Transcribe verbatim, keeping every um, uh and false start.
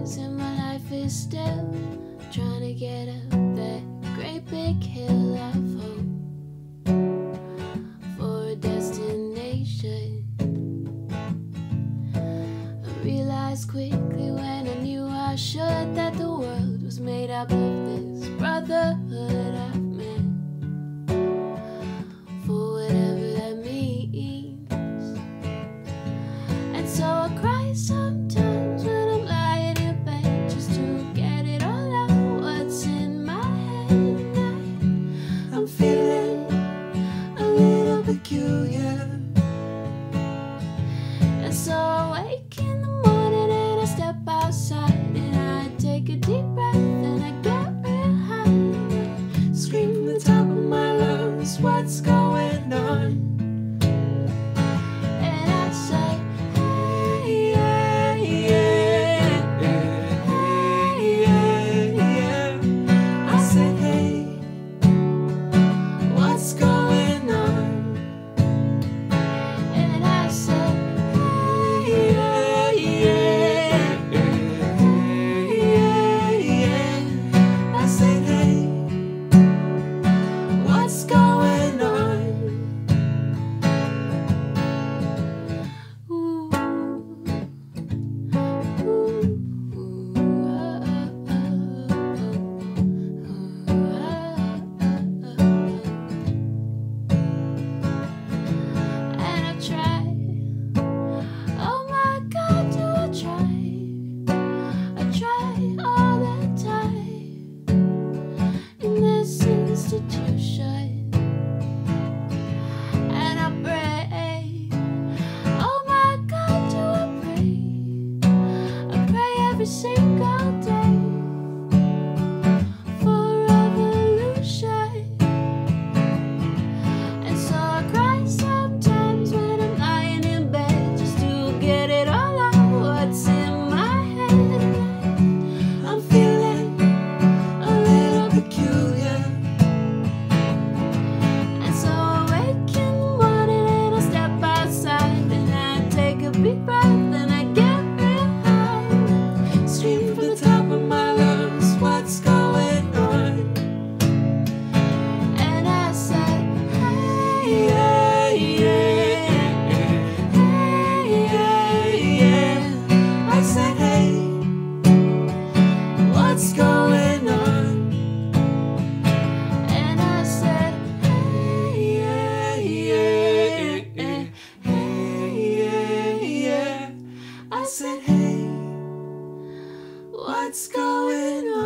things in my life is still trying to get up that great big hill of hope for a destination. I realized quickly when I knew I should that the world was made up of this brotherhood of men, for whatever that means. And so I cry sometimes when I'm lying in bed just to get it all out what's in my head. And I, I'm feeling a little peculiar, and so I wake in the morning and I step outside and I take a deep breath and I get real high and I scream from the top of my lungs, what's going on? And I say, hey, yeah, yeah, hey, yeah, yeah. I say, hey, what's going on? And I say, hey, yeah, yeah, yeah, yeah. I say, hey, what's going on? Ooh, ooh, ooh, ah, ah, ah, ah, and I try. Oh my God, do I try? I try all the time in this institution, and I pray. Oh my God, do I pray? I pray every single day for revolution. And so I cry sometimes when I'm lying in bed just to get it all out what's in my head. I'm feeling a little peculiar, and so I wake in the morning and I step outside and I take a big breath and I get real high, scream from the top of my lungs, what's going on? And I said, hey, yeah, yeah, hey, yeah, yeah. I said, hey, what's going on? And I said, hey, yeah, yeah, hey, yeah, yeah. I said, hey, what's going on?